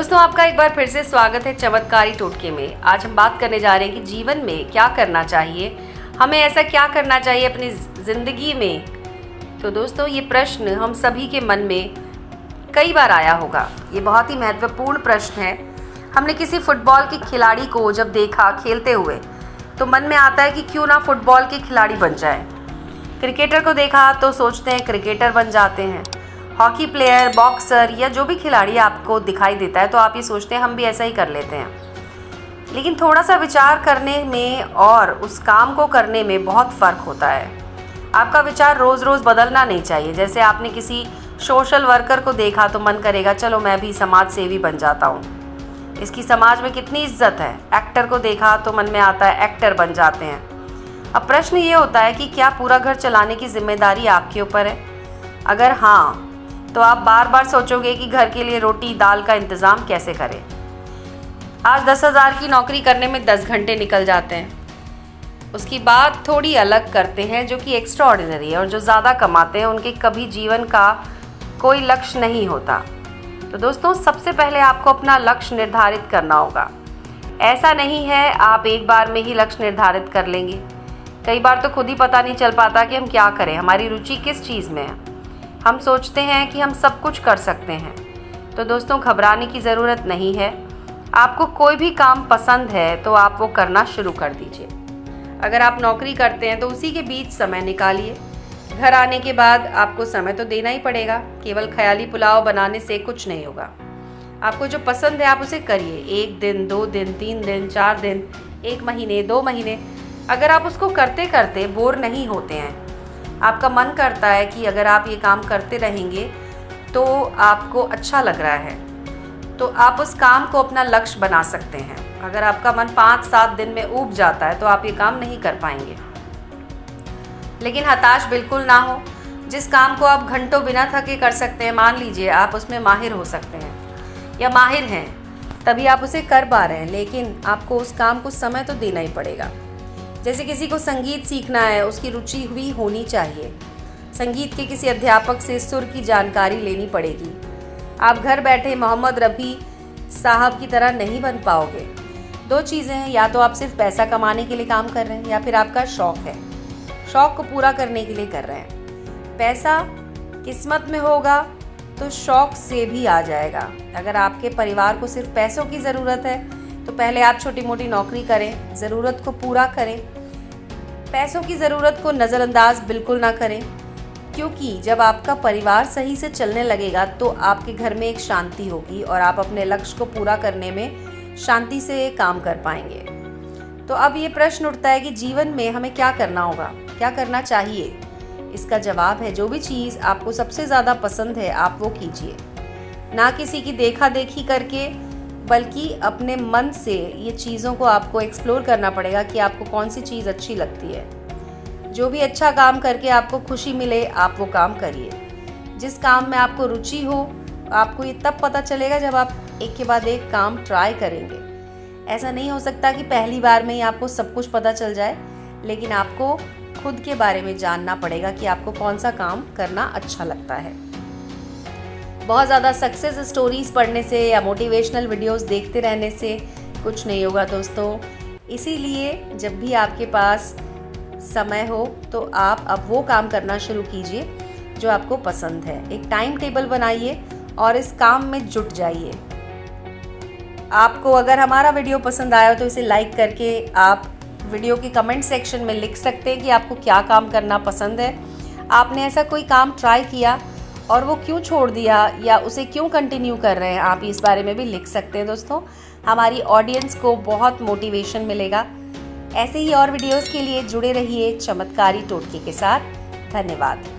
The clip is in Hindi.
दोस्तों, आपका एक बार फिर से स्वागत है चमत्कारी टोटके में। आज हम बात करने जा रहे हैं कि जीवन में क्या करना चाहिए, हमें ऐसा क्या करना चाहिए अपनी ज़िंदगी में। तो दोस्तों, ये प्रश्न हम सभी के मन में कई बार आया होगा। ये बहुत ही महत्वपूर्ण प्रश्न है। हमने किसी फुटबॉल के खिलाड़ी को जब देखा खेलते हुए तो मन में आता है कि क्यों ना फुटबॉल के खिलाड़ी बन जाए। क्रिकेटर को देखा तो सोचते हैं क्रिकेटर बन जाते हैं। हॉकी प्लेयर, बॉक्सर या जो भी खिलाड़ी आपको दिखाई देता है तो आप ये सोचते हैं हम भी ऐसा ही कर लेते हैं। लेकिन थोड़ा सा विचार करने में और उस काम को करने में बहुत फ़र्क होता है। आपका विचार रोज़ रोज़ बदलना नहीं चाहिए। जैसे आपने किसी सोशल वर्कर को देखा तो मन करेगा चलो मैं भी समाज सेवी बन जाता हूँ, इसकी समाज में कितनी इज्जत है। एक्टर को देखा तो मन में आता है एक्टर बन जाते हैं। अब प्रश्न ये होता है कि क्या पूरा घर चलाने की जिम्मेदारी आपके ऊपर है? अगर हाँ, तो आप बार बार सोचोगे कि घर के लिए रोटी दाल का इंतज़ाम कैसे करें। आज 10,000 की नौकरी करने में 10 घंटे निकल जाते हैं। उसकी बात थोड़ी अलग करते हैं जो कि एक्स्ट्रा ऑर्डिनरी है, और जो ज़्यादा कमाते हैं उनके कभी जीवन का कोई लक्ष्य नहीं होता। तो दोस्तों, सबसे पहले आपको अपना लक्ष्य निर्धारित करना होगा। ऐसा नहीं है आप एक बार में ही लक्ष्य निर्धारित कर लेंगे। कई बार तो खुद ही पता नहीं चल पाता कि हम क्या करें, हमारी रुचि किस चीज़ में है। हम सोचते हैं कि हम सब कुछ कर सकते हैं। तो दोस्तों, घबराने की ज़रूरत नहीं है। आपको कोई भी काम पसंद है तो आप वो करना शुरू कर दीजिए। अगर आप नौकरी करते हैं तो उसी के बीच समय निकालिए। घर आने के बाद आपको समय तो देना ही पड़ेगा। केवल ख्याली पुलाव बनाने से कुछ नहीं होगा। आपको जो पसंद है आप उसे करिए। 1 दिन, 2 दिन, 3 दिन, 4 दिन, 1 महीने, 2 महीने। अगर आप उसको करते करते बोर नहीं होते हैं, आपका मन करता है कि अगर आप ये काम करते रहेंगे तो आपको अच्छा लग रहा है, तो आप उस काम को अपना लक्ष्य बना सकते हैं। अगर आपका मन 5-7 दिन में ऊब जाता है तो आप ये काम नहीं कर पाएंगे। लेकिन हताश बिल्कुल ना हो। जिस काम को आप घंटों बिना थके कर सकते हैं, मान लीजिए आप उसमें माहिर हो सकते हैं या माहिर हैं, तभी आप उसे कर पा रहे हैं, लेकिन आपको उस काम को समय तो देना ही पड़ेगा। जैसे किसी को संगीत सीखना है, उसकी रुचि भी होनी चाहिए। संगीत के किसी अध्यापक से सुर की जानकारी लेनी पड़ेगी। आप घर बैठे मोहम्मद रफ़ी साहब की तरह नहीं बन पाओगे। 2 चीज़ें हैं, या तो आप सिर्फ पैसा कमाने के लिए काम कर रहे हैं या फिर आपका शौक़ है, शौक़ को पूरा करने के लिए कर रहे हैं। पैसा किस्मत में होगा तो शौक़ से भी आ जाएगा। अगर आपके परिवार को सिर्फ पैसों की ज़रूरत है तो पहले आप छोटी मोटी नौकरी करें, ज़रूरत को पूरा करें। पैसों की ज़रूरत को नज़रअंदाज बिल्कुल ना करें, क्योंकि जब आपका परिवार सही से चलने लगेगा तो आपके घर में एक शांति होगी और आप अपने लक्ष्य को पूरा करने में शांति से काम कर पाएंगे। तो अब ये प्रश्न उठता है कि जीवन में हमें क्या करना होगा, क्या करना चाहिए। इसका जवाब है जो भी चीज़ आपको सबसे ज़्यादा पसंद है आप वो कीजिए, ना किसी की देखा देखी करके, बल्कि अपने मन से ये चीज़ों को आपको एक्सप्लोर करना पड़ेगा कि आपको कौन सी चीज़ अच्छी लगती है। जो भी अच्छा काम करके आपको खुशी मिले आप वो काम करिए। जिस काम में आपको रुचि हो, आपको ये तब पता चलेगा जब आप एक के बाद एक काम ट्राई करेंगे। ऐसा नहीं हो सकता कि पहली बार में ही आपको सब कुछ पता चल जाए, लेकिन आपको खुद के बारे में जानना पड़ेगा कि आपको कौन सा काम करना अच्छा लगता है। बहुत ज़्यादा सक्सेस स्टोरीज़ पढ़ने से या मोटिवेशनल वीडियोस देखते रहने से कुछ नहीं होगा दोस्तों। इसीलिए जब भी आपके पास समय हो तो आप अब वो काम करना शुरू कीजिए जो आपको पसंद है। एक टाइम टेबल बनाइए और इस काम में जुट जाइए। आपको अगर हमारा वीडियो पसंद आया तो इसे लाइक करके आप वीडियो के कमेंट सेक्शन में लिख सकते हैं कि आपको क्या काम करना पसंद है। आपने ऐसा कोई काम ट्राई किया और वो क्यों छोड़ दिया या उसे क्यों कंटिन्यू कर रहे हैं, आप इस बारे में भी लिख सकते हैं दोस्तों। हमारी ऑडियंस को बहुत मोटिवेशन मिलेगा। ऐसे ही और वीडियोस के लिए जुड़े रहिए चमत्कारी टोटके के साथ। धन्यवाद।